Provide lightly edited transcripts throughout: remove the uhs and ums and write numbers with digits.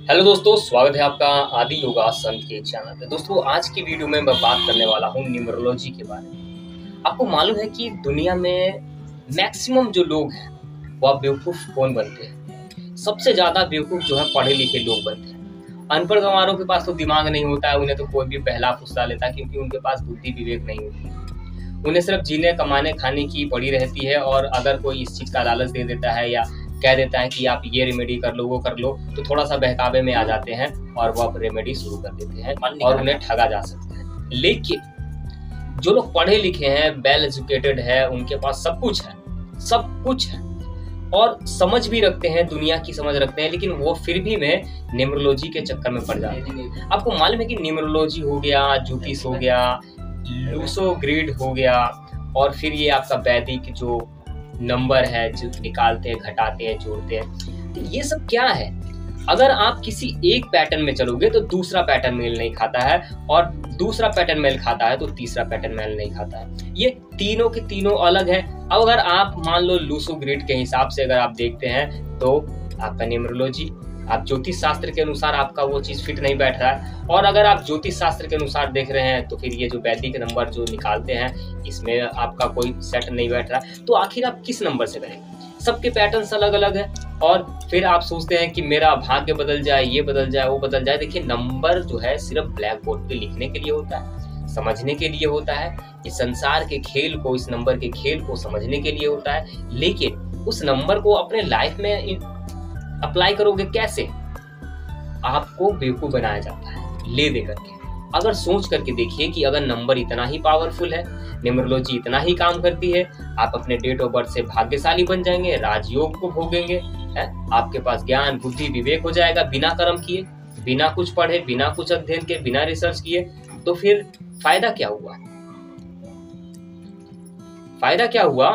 Hello दोस्तों, स्वागत है आपका आदि योगा संत के चैनल पे। दोस्तों, आज की वीडियो में मैं बात करने वाला हूँ न्यूमरोलॉजी के बारे में। आपको मालूम है कि दुनिया में मैक्सिमम जो लोग हैं वह बेवकूफ़ कौन बनते हैं? सबसे ज़्यादा बेवकूफ़ जो है पढ़े लिखे लोग बनते हैं। अनपढ़ गंवारों के पास तो दिमाग नहीं होता है, उन्हें तो कोई भी बहला फुसला लेता है क्योंकि उनके पास बुद्धि विवेक नहीं होती है। उन्हें सिर्फ जीने कमाने खाने की पड़ी रहती है, और अगर कोई इस चीज़ का लालच दे देता है या कह देता है कि आप ये रेमेडी कर लो वो कर लो, तो थोड़ा सा बहकावे में आ जाते हैं और वो अब रेमेडी शुरू कर देते हैं और उन्हें ठगा जा सकता है। लेकिन जो लोग पढ़े लिखे हैं, वेल एजुकेटेड है, उनके पास सब कुछ है और समझ भी रखते हैं, दुनिया की समझ रखते हैं, लेकिन वो फिर भी में न्यूमरोलॉजी के चक्कर में पड़ जाते हैं। आपको मालूम है कि न्यूमरोलॉजी हो गया, ज्योतिष हो गया, लूसो ग्रिड हो गया, और फिर ये आपका वैदिक जो नंबर है जो निकालते हैं, घटाते हैं, जोड़ते हैं, तो ये सब क्या है? अगर आप किसी एक पैटर्न में चलोगे तो दूसरा पैटर्न मेल नहीं खाता है, और दूसरा पैटर्न मेल खाता है तो तीसरा पैटर्न मेल नहीं खाता है। ये तीनों के तीनों अलग है। अब अगर आप मान लो लूसो ग्रिड के हिसाब से अगर आप देखते हैं तो आपका न्यूमरोलॉजी, आप ज्योतिष शास्त्र के अनुसार आपका वो चीज फिट नहीं बैठ रहा है, और अगर आप ज्योतिष शास्त्र के अनुसार देख रहे हैं तो फिर ये जो वैदिक नंबर जो निकालते हैं इसमें आपका कोई सेट नहीं बैठ रहा है, तो आखिर आप किस नंबर से करेंगे? सबके पैटर्न्स अलग अलग है, और फिर आप सोचते हैं कि मेरा भाग्य बदल जाए, ये बदल जाए, वो बदल जाए। देखिए, नंबर जो है सिर्फ ब्लैक बोर्ड पे लिखने के लिए होता है, समझने के लिए होता है, इस संसार के खेल को, इस नंबर के खेल को समझने के लिए होता है। लेकिन उस नंबर को अपने लाइफ में अप्लाई करोगे कैसे? आपको बेवकूफ बनाया जाता है ले दे करके। अगर सोच करके देखिए कि अगर नंबर इतना ही पावरफुल है, न्यूमरोलॉजी इतना ही काम करती है, आप अपने डेट ऑफ बर्थ से भाग्यशाली बन जाएंगे, राजयोग को भोगेंगे, है? आपके पास ज्ञान बुद्धि विवेक हो जाएगा बिना कर्म किए, बिना कुछ पढ़े, बिना कुछ अध्ययन के, बिना रिसर्च किए, तो फिर फायदा क्या हुआ? फायदा क्या हुआ?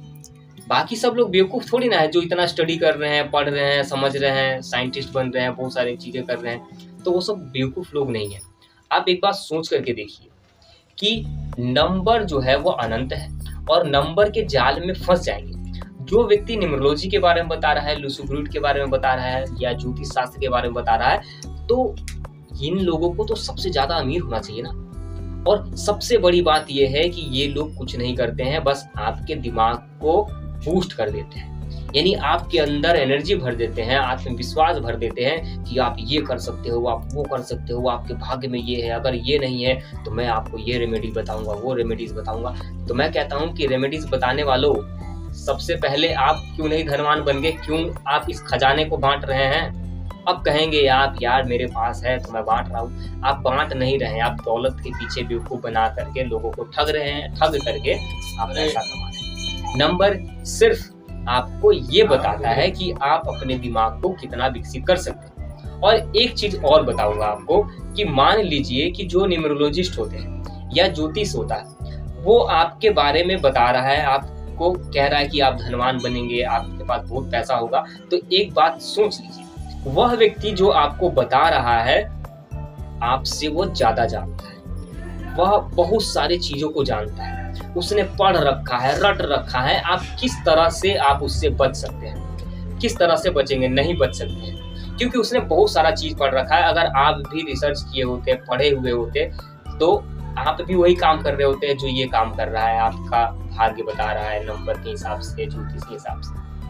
बाकी सब लोग बेवकूफ थोड़ी ना है जो इतना स्टडी कर रहे हैं, पढ़ रहे हैं, समझ रहे हैं, साइंटिस्ट बन रहे हैं, बहुत सारी चीजें कर रहे हैं, तो वो सब बेवकूफ लोग नहीं है। आप एक बात सोच करके देखिए कि नंबर जो है वो अनंत है, और नंबर के जाल में फंस जाएंगे। जो व्यक्ति न्यूमरोलॉजी के बारे में बता रहा है, लूसो ग्रिड के बारे में बता रहा है, या ज्योतिष शास्त्र के बारे में बता रहा है, तो इन लोगों को तो सबसे ज्यादा अमीर होना चाहिए ना। और सबसे बड़ी बात यह है कि ये लोग कुछ नहीं करते हैं, बस आपके दिमाग को बूस्ट कर देते हैं, यानी आपके अंदर एनर्जी भर देते हैं, आत्मविश्वास भर देते हैं कि आप ये कर सकते हो, आप वो कर सकते हो, आपके भाग्य में ये है, अगर ये नहीं है तो मैं आपको ये रेमेडी बताऊंगा, वो रेमेडीज बताऊंगा। तो मैं कहता हूं कि रेमेडीज बताने वालों, सबसे पहले आप क्यों नहीं धनवान बन गए? क्यों आप इस खजाने को बांट रहे हैं? अब कहेंगे आप, यार मेरे पास है तो मैं बांट रहा हूँ। आप बांट नहीं रहे हैं, आप दौलत के पीछे बेवकूफ बना करके लोगों को ठग रहे हैं, ठग करके आप पैसा कमा रहे हैं। नंबर सिर्फ आपको ये बताता है कि आप अपने दिमाग को कितना विकसित कर सकते हैं। और एक चीज और बताऊंगा आपको कि मान लीजिए कि जो न्यूमरोलॉजिस्ट होते हैं या ज्योतिष होता है, वो आपके बारे में बता रहा है, आपको कह रहा है कि आप धनवान बनेंगे, आपके पास बहुत पैसा होगा, तो एक बात सोच लीजिए, वह व्यक्ति जो आपको बता रहा है आपसे वो ज्यादा जानता है, वह बहुत सारी चीजों को जानता है, उसने पढ़ रखा है, रट रखा है। आप किस तरह से आप उससे बच सकते हैं? किस तरह से बचेंगे? नहीं बच सकते हैं, क्योंकि उसने बहुत सारा चीज पढ़ रखा है। अगर आप भी रिसर्च किए होते, पढ़े हुए होते, तो आप भी वही काम कर रहे होते हैं जो ये काम कर रहा है, आपका भाग्य बता रहा है नंबर के हिसाब से, ज्योतिष के हिसाब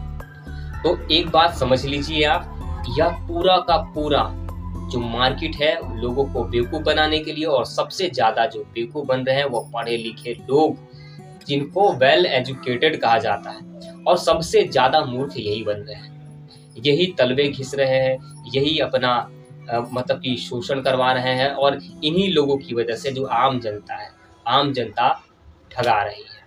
से। तो एक बात समझ लीजिए आप, यह पूरा का पूरा जो मार्केट है लोगों को बेवकूफ बनाने के लिए, और सबसे ज्यादा जो बेवकूफ बन रहे हैं वो पढ़े लिखे लोग, जिनको वेल एजुकेटेड कहा जाता है, और सबसे ज्यादा मूर्ख यही बन रहे हैं, यही तलवे घिस रहे हैं, यही अपना मतलब कि शोषण करवा रहे हैं, और इन्हीं लोगों की वजह से जो आम जनता है, आम जनता ठगा रही है।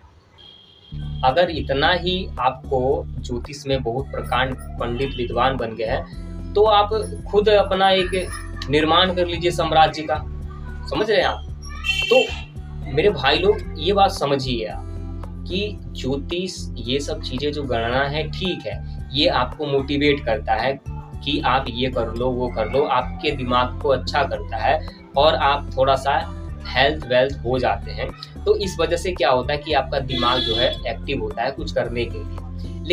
अगर इतना ही आपको ज्योतिष में बहुत प्रकांड पंडित विद्वान बन गए हैं, तो आप खुद अपना एक निर्माण कर लीजिए साम्राज्य का। समझ रहे हैं आप? तो मेरे भाई लोग, ये बात समझिए आप कि ज्योतिष ये सब चीजें जो गणना है, ठीक है, ये आपको मोटिवेट करता है कि आप ये कर लो, वो कर लो, आपके दिमाग को अच्छा करता है, और आप थोड़ा सा हेल्थ वेल्थ हो जाते हैं। तो इस वजह से क्या होता है कि आपका दिमाग जो है एक्टिव होता है कुछ करने के लिए। लेकिन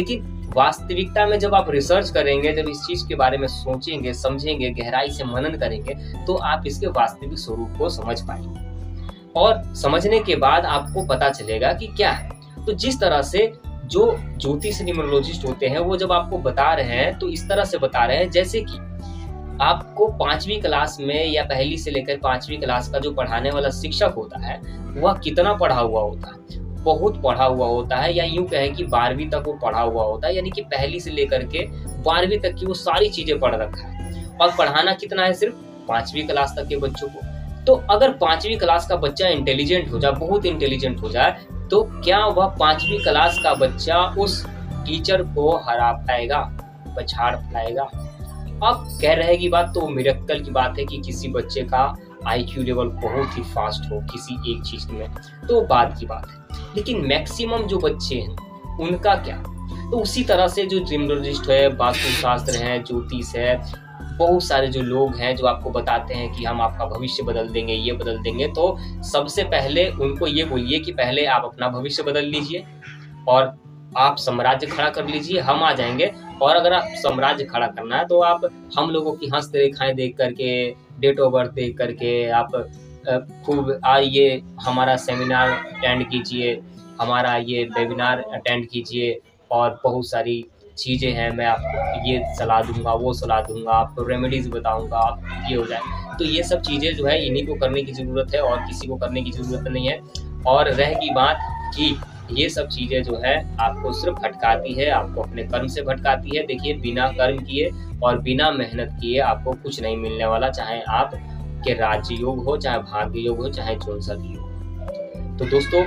वास्तविकता में जब आप रिसर्च करेंगे, जब इस चीज के बारे में सोचेंगे, समझेंगे, गहराई से मनन करेंगे, तो आप इसके वास्तविक स्वरूप को समझ पाएंगे। और समझने के बाद आपको पता चलेगा कि क्या है। तो जिस तरह से जो ज्योतिष न्यूमरोलॉजिस्ट होते हैं वो जब आपको बता रहे हैं तो इस तरह से बता रहे हैं जैसे कि आपको 5वीं क्लास में या पहली से लेकर 5वीं क्लास का जो पढ़ाने वाला शिक्षक होता है वह कितना पढ़ा हुआ होता है, बहुत पढ़ा हुआ होता है, या यूं कहें कि 12वीं तक वो पढ़ा हुआ होता है, यानी कि पहली से लेकर के 12वीं तक की वो सारी चीजें पढ़ रखा है। और पढ़ाना कितना है, सिर्फ 5वीं क्लास तक के बच्चों को। तो अगर 5वीं क्लास का बच्चा इंटेलिजेंट हो जाए, बहुत इंटेलिजेंट हो जाए, तो क्या वह 5वीं क्लास का बच्चा उस टीचर को हरा पाएगा, पछाड़ पाएगा? अब कह रहे की बात तो मिरेकल की बात है कि किसी बच्चे का IQ लेवल बहुत ही फास्ट हो किसी एक चीज में, तो बात की बात है। लेकिन मैक्सिमम जो बच्चे हैं उनका क्या? तो उसी तरह से जो न्यूमरोलॉजिस्ट है, वास्तुशास्त्र है, ज्योतिष है, बहुत सारे जो लोग हैं जो आपको बताते हैं कि हम आपका भविष्य बदल देंगे, ये बदल देंगे, तो सबसे पहले उनको ये बोलिए कि पहले आप अपना भविष्य बदल लीजिए और आप साम्राज्य खड़ा कर लीजिए, हम आ जाएंगे। और अगर आप साम्राज्य खड़ा करना है तो आप हम लोगों की हस्तरेखाएं देख करके, डेट ऑफ बर्थ देख करके आप खूब आइए, हमारा सेमिनार अटेंड कीजिए, हमारा ये वेबिनार अटेंड कीजिए, और बहुत सारी चीज़ें हैं, मैं आपको ये सलाह दूंगा, वो सलाह दूंगा, आपको रेमेडीज़ बताऊंगा, आप ये हो जाए। तो ये सब चीज़ें जो है इन्हीं को करने की ज़रूरत है और किसी को करने की ज़रूरत नहीं है। और रह की बात कि ये सब चीज़ें जो है आपको सिर्फ भटकाती है, आपको अपने कर्म से भटकाती है। देखिए, बिना कर्म किए और बिना मेहनत किए आपको कुछ नहीं मिलने वाला, चाहे आप के राज्य योग हो, चाहे भाग्य योग हो, चाहे कौन सा भी हो। तो दोस्तों,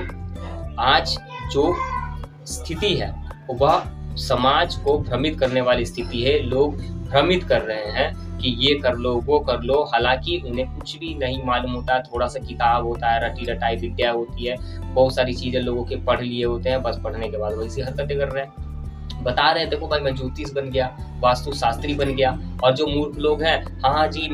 आज जो स्थिति है वह समाज को भ्रमित करने वाली स्थिति है। लोग भ्रमित कर रहे हैं कि ये कर लो, वो कर लो, हालांकि उन्हें कुछ भी नहीं मालूम होता है। थोड़ा सा किताब होता है, रटी रटाई विद्या होती है, बहुत सारी चीजें लोगों के पढ़ लिए होते हैं, बस पढ़ने के बाद वैसी हरकतें कर रहे हैं, बता रहे हैं देखो भाई मैं ज्योतिष बन गया, वास्तुशास्त्री बन गया। और जो मूर्ख लोग हैं, हाँ जी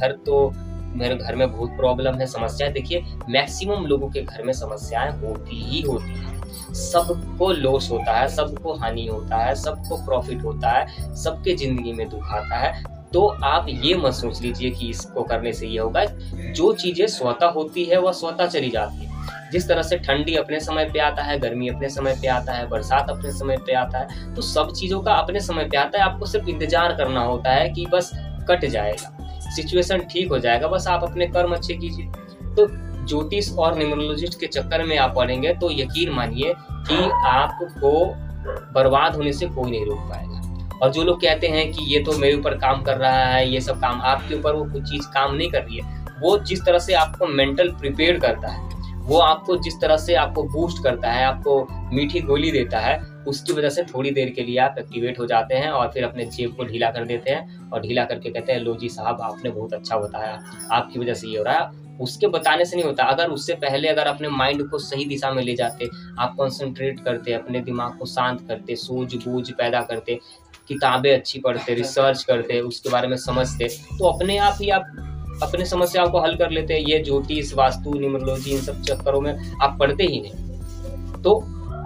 मेरे घर में बहुत प्रॉब्लम है, समस्या है। देखिए, मैक्सिमम लोगों के घर में समस्याएं होती ही होती है, सबको लॉस होता है, सबको हानि होता है, सबको प्रॉफिट होता है, सबके जिंदगी में दुख आता है। तो आप ये मत सोच लीजिए कि इसको करने से ये होगा। जो चीजें स्वतः होती है वह स्वतः चली जाती है। जिस तरह से ठंडी अपने समय पे आता है, गर्मी अपने समय पे आता है, बरसात अपने समय पे आता है, तो सब चीजों का अपने समय पे आता है। आपको सिर्फ इंतजार करना होता है कि बस कट जाएगा, सिचुएशन ठीक हो जाएगा, बस आप अपने कर्म अच्छे कीजिए। तो ज्योतिष और न्यूमरोलॉजिस्ट के चक्कर में आप पढ़ेंगे तो यकीन मानिए कि आपको बर्बाद होने से कोई नहीं रोक पाएगा। और जो लोग कहते हैं कि ये तो मेरे ऊपर काम कर रहा है, ये सब काम आपके ऊपर, वो कुछ चीज काम नहीं कर रही है। वो जिस तरह से आपको मेंटल प्रिपेयर करता है, वो आपको जिस तरह से आपको बूस्ट करता है, आपको मीठी गोली देता है, उसकी वजह से थोड़ी देर के लिए आप एक्टिवेट हो जाते हैं और फिर अपने जेब को ढीला कर देते हैं और ढीला करके कहते हैं लो जी साहब आपने बहुत अच्छा बताया, आपकी वजह से ये हो रहा है। उसके बताने से नहीं होता। अगर उससे पहले अगर अपने माइंड को सही दिशा में ले जाते, आप कंसंट्रेट करते, अपने दिमाग को शांत करते, सूझबूझ पैदा करते, किताबें अच्छी पढ़ते, रिसर्च करते, उसके बारे में समझते, तो अपने आप ही आप अपने समस्याओं को हल कर लेते हैं। ये ज्योतिष, वास्तु, न्यूमरोलॉजी, इन सब चक्करों में आप पढ़ते ही नहीं। तो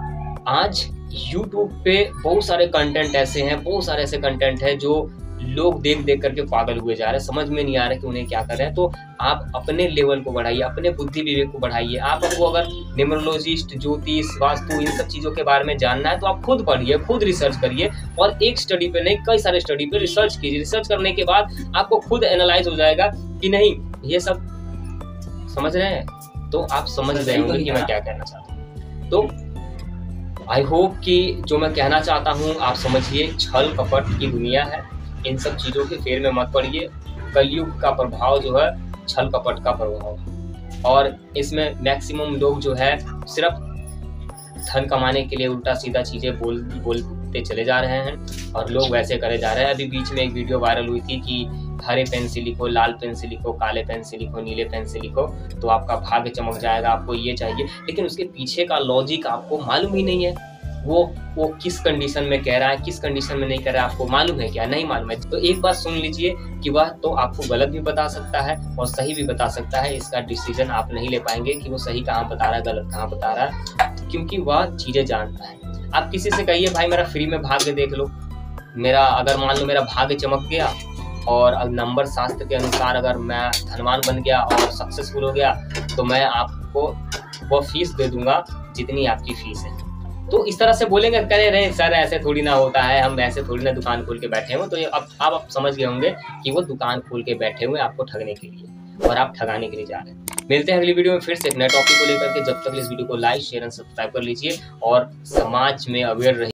आज YouTube पे बहुत सारे कंटेंट ऐसे हैं, बहुत सारे ऐसे कंटेंट है जो लोग देख देख करके पागल हुए जा रहे हैं, समझ में नहीं आ रहा है कि उन्हें क्या कर रहे हैं। तो आप अपने लेवल को बढ़ाइए, अपने बुद्धि विवेक को बढ़ाइए। आपको अगर न्यूमरोलॉजिस्ट, ज्योतिष, वास्तु, इन सब चीज़ों के बारे में जानना है तो आप खुद पढ़िए, खुद रिसर्च करिए, और एक स्टडी पे नहीं कई सारे स्टडी पे रिसर्च कीजिए। रिसर्च करने के बाद आपको खुद एनालाइज हो जाएगा कि नहीं ये सब समझ रहे हैं, तो आप समझ रहे होंगे कि मैं क्या कहना चाहता हूँ। तो आई होप कि जो मैं कहना चाहता हूँ आप समझिए। छल कपट की दुनिया है, इन सब चीज़ों के फेर में मत पड़िए। कलयुग का प्रभाव जो है छल कपट का प्रभाव है, और इसमें मैक्सिमम लोग जो है सिर्फ धन कमाने के लिए उल्टा सीधा चीज़ें बोलते चले जा रहे हैं और लोग वैसे करे जा रहे हैं। अभी बीच में एक वीडियो वायरल हुई थी कि हरे पेन से लिखो, लाल पेन से लिखो, काले पेन से लिखो, नीले पेन से लिखो तो आपका भाग्य चमक जाएगा, आपको ये चाहिए। लेकिन उसके पीछे का लॉजिक आपको मालूम ही नहीं है। वो किस कंडीशन में कह रहा है, किस कंडीशन में नहीं कह रहा है, आपको मालूम है क्या? नहीं मालूम है। तो एक बात सुन लीजिए कि वह तो आपको गलत भी बता सकता है और सही भी बता सकता है। इसका डिसीजन आप नहीं ले पाएंगे कि वो सही कहाँ बता रहा है, गलत कहाँ बता रहा है। क्योंकि वह चीजें जानता है। आप किसी से कहिए भाई मेरा फ्री में भाग्य देख लो, मेरा अगर मान लो मेरा भाग्य चमक गया और नंबर शास्त्र के अनुसार अगर मैं धनवान बन गया और सक्सेसफुल हो गया, तो मैं आपको वो फीस दे दूंगा जितनी आपकी फीस है। तो इस तरह से बोलेंगे, कह रहे सर ऐसे थोड़ी ना होता है, हम ऐसे थोड़ी ना दुकान खोल के बैठे हुए। तो ये अब आप समझ गए होंगे कि वो दुकान खोल के बैठे हुए आपको ठगने के लिए, और आप ठगाने के लिए जा रहे हैं। मिलते हैं अगली वीडियो में फिर से एक नए टॉपिक को लेकर के। जब तक इस वीडियो को लाइक शेयर एंड सब्सक्राइब कर लीजिए और समाज में अवेयर रहिए।